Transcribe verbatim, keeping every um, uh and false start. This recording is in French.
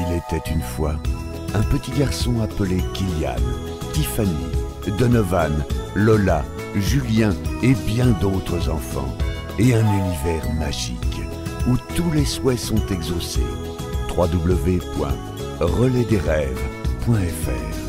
Il était une fois un petit garçon appelé Kylian, Tiffany, Donovan, Lola, Julien et bien d'autres enfants. Et un univers magique où tous les souhaits sont exaucés. w w w point relais des rêves point f r